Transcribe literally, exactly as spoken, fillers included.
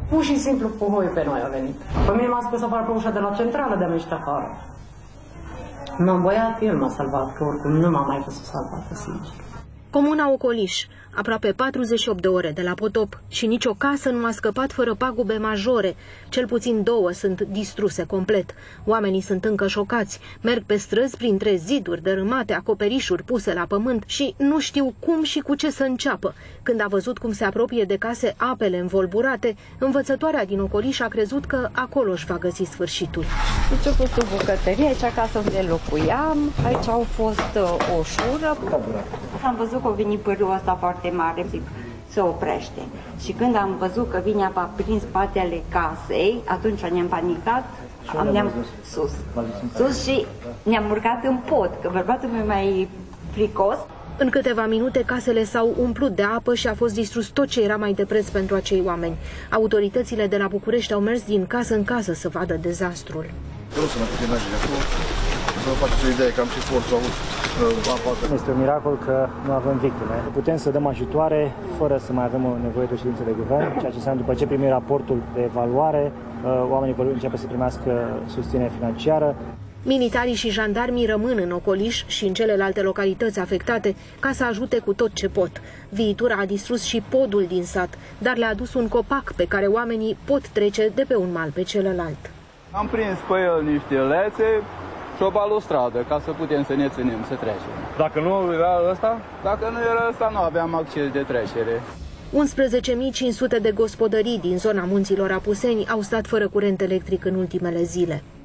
Pur și simplu puhoiul pe noi a venit. Pe mine m-a spus afară pe ușa de la centrală de-a ieșit afară. M-am băiat, el m-a salvat, că oricum nu m-a mai putut salva, sincer. Comuna Ocoliș, aproape patruzeci și opt de ore de la potop și nicio casă nu a scăpat fără pagube majore. Cel puțin două sunt distruse complet. Oamenii sunt încă șocați, merg pe străzi printre ziduri dărâmate, acoperișuri puse la pământ și nu știu cum și cu ce să înceapă. Când a văzut cum se apropie de case apele învolburate, învățătoarea din Ocoliș a crezut că acolo își va găsi sfârșitul. Deci a fost o bucătărie, aici acasă unde locuiam, aici au fost uh, o șură. Am văzut că a venit pârâul ăsta foarte mare, zic, se oprește. Și când am văzut că vine apa prin spatele casei, atunci ne-am panicat, am, ne-am sus, sus și ne-am urcat în pod, că bărbatul meu mai fricos. În câteva minute casele s-au umplut de apă și a fost distrus tot ce era mai de preț pentru acei oameni. Autoritățile de la București au mers din casă în casă să vadă dezastrul. Este un miracol că nu avem victime. Putem să dăm ajutoare fără să mai avem nevoie de o ședință de guvern, ceea ce înseamnă după ce primim raportul de evaluare, oamenii vor începe să primească susținere financiară. Militarii și jandarmii rămân în Ocoliș și în celelalte localități afectate ca să ajute cu tot ce pot. Viitura a distrus și podul din sat, dar le-a adus un copac pe care oamenii pot trece de pe un mal pe celălalt. Am prins pe el niște lețe și o balustradă ca să putem să ne ținem să trecem. Dacă nu era ăsta? Dacă nu era ăsta, nu aveam acces de trecere. unsprezece mii cinci sute de gospodării din zona Munților Apuseni au stat fără curent electric în ultimele zile.